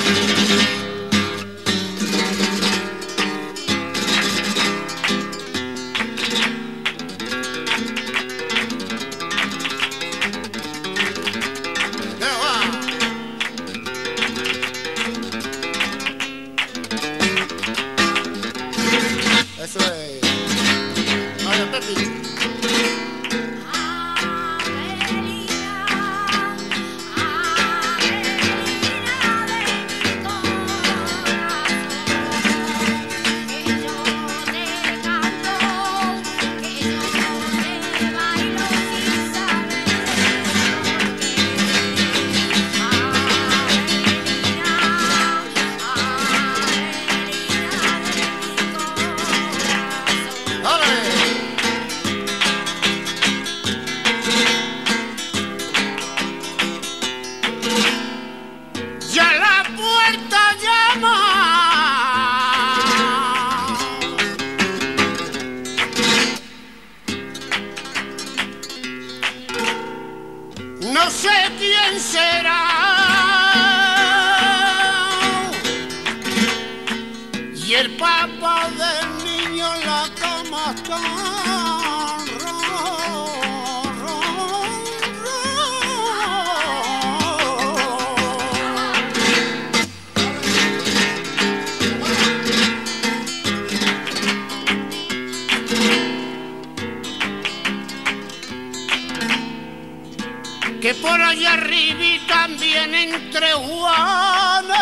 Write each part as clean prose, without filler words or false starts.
Eso es. Vaya, Pepi. No sé quién será, y el papá del niño en la cama está que por allá arriba y también entre Juanes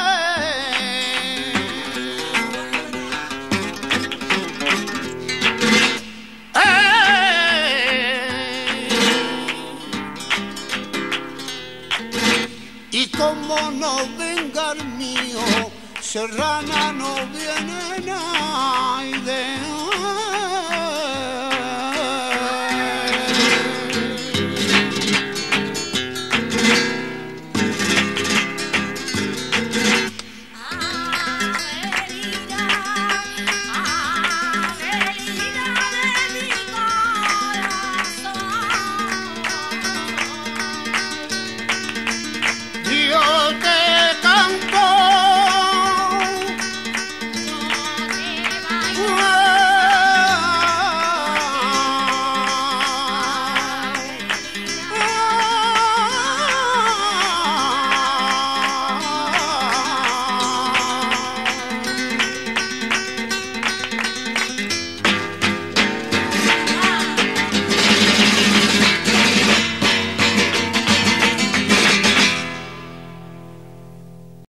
y como no venga el mío, Serrana no viene nadie.